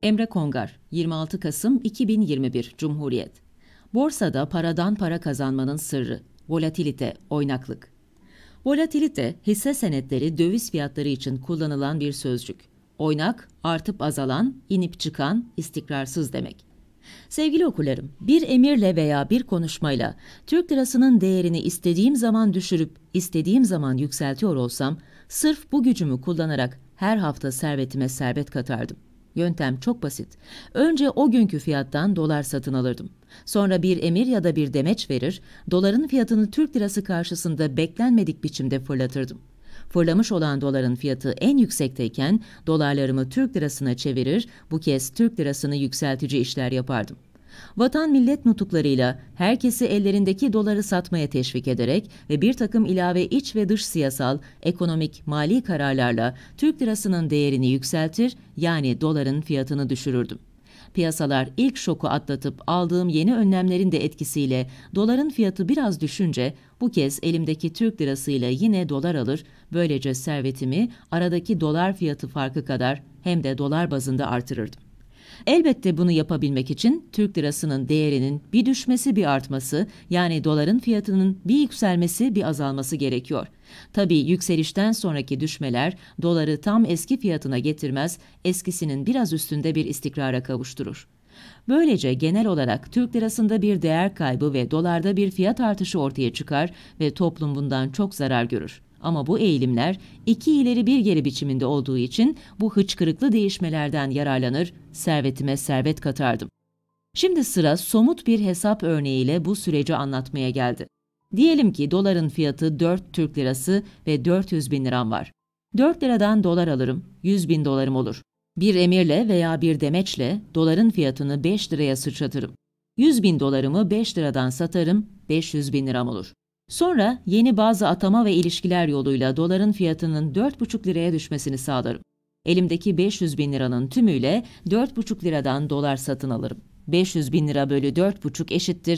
Emre Kongar, 26 Kasım 2021 Cumhuriyet. Borsada paradan para kazanmanın sırrı. Volatilite, oynaklık. Volatilite, hisse senetleri, döviz fiyatları için kullanılan bir sözcük. Oynak, artıp azalan, inip çıkan, istikrarsız demek. Sevgili okurlarım, bir emirle veya bir konuşmayla Türk lirasının değerini istediğim zaman düşürüp istediğim zaman yükseltiyor olsam, sırf bu gücümü kullanarak her hafta servetime servet katardım. Yöntem çok basit. Önce o günkü fiyattan dolar satın alırdım. Sonra bir emir ya da bir demeç verir, doların fiyatını Türk lirası karşısında beklenmedik biçimde fırlatırdım. Fırlamış olan doların fiyatı en yüksekteyken dolarlarımı Türk lirasına çevirir, bu kez Türk lirasını yükseltici işler yapardım. Vatan millet nutuklarıyla herkesi ellerindeki doları satmaya teşvik ederek ve bir takım ilave iç ve dış siyasal, ekonomik, mali kararlarla Türk lirasının değerini yükseltir, yani doların fiyatını düşürürdüm. Piyasalar ilk şoku atlatıp aldığım yeni önlemlerin de etkisiyle doların fiyatı biraz düşünce bu kez elimdeki Türk lirasıyla yine dolar alır, böylece servetimi aradaki dolar fiyatı farkı kadar hem de dolar bazında artırırdım. Elbette bunu yapabilmek için Türk lirasının değerinin bir düşmesi bir artması, yani doların fiyatının bir yükselmesi bir azalması gerekiyor. Tabii yükselişten sonraki düşmeler doları tam eski fiyatına getirmez, eskisinin biraz üstünde bir istikrara kavuşturur. Böylece genel olarak Türk lirasında bir değer kaybı ve dolarda bir fiyat artışı ortaya çıkar ve toplum bundan çok zarar görür. Ama bu eğilimler iki ileri bir geri biçiminde olduğu için bu hıçkırıklı değişmelerden yararlanır, servetime servet katardım. Şimdi sıra somut bir hesap örneğiyle bu süreci anlatmaya geldi. Diyelim ki doların fiyatı 4 Türk lirası ve 400 bin liram var. 4 liradan dolar alırım, 100 bin dolarım olur. Bir emirle veya bir demeçle doların fiyatını 5 liraya sıçratırım. 100 bin dolarımı 5 liradan satarım, 500 bin liram olur. Sonra yeni bazı atama ve ilişkiler yoluyla doların fiyatının 4,5 liraya düşmesini sağlarım. Elimdeki 500 bin liranın tümüyle 4,5 liradan dolar satın alırım. 500 bin lira bölü 4,5 eşittir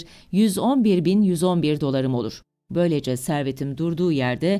111.111 dolarım olur. Böylece servetim durduğu yerde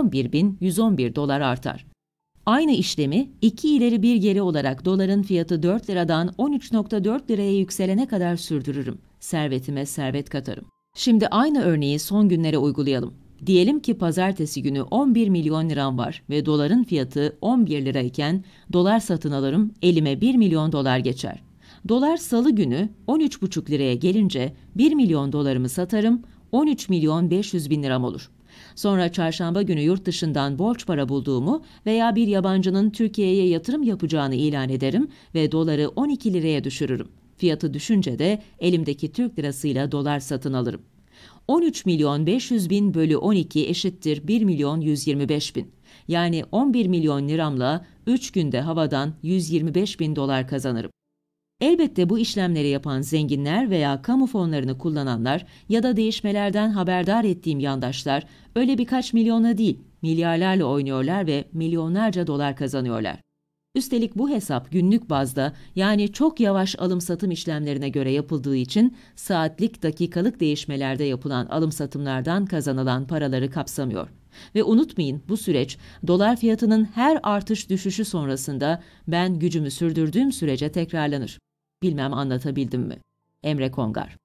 11.111 dolar artar. Aynı işlemi iki ileri bir geri olarak doların fiyatı 4 liradan 13,4 liraya yükselene kadar sürdürürüm. Servetime servet katarım. Şimdi aynı örneği son günlere uygulayalım. Diyelim ki pazartesi günü 11 milyon liram var ve doların fiyatı 11 lirayken dolar satın alırım, elime 1 milyon dolar geçer. Dolar salı günü 13,5 liraya gelince 1 milyon dolarımı satarım, 13 milyon 500 bin liram olur. Sonra çarşamba günü yurt dışından borç para bulduğumu veya bir yabancının Türkiye'ye yatırım yapacağını ilan ederim ve doları 12 liraya düşürürüm. Fiyatı düşünce de elimdeki Türk lirasıyla dolar satın alırım. 13 milyon 500 bin bölü 12 eşittir 1 milyon 125 bin. Yani 11 milyon liramla 3 günde havadan 125 bin dolar kazanırım. Elbette bu işlemleri yapan zenginler veya kamu fonlarını kullananlar ya da değişmelerden haberdar ettiğim yandaşlar öyle birkaç milyonla değil, milyarlarla oynuyorlar ve milyonlarca dolar kazanıyorlar. Üstelik bu hesap günlük bazda, yani çok yavaş alım-satım işlemlerine göre yapıldığı için saatlik, dakikalık değişmelerde yapılan alım-satımlardan kazanılan paraları kapsamıyor. Ve unutmayın, bu süreç dolar fiyatının her artış düşüşü sonrasında ben gücümü sürdürdüğüm sürece tekrarlanır. Bilmem anlatabildim mi? Emre Kongar.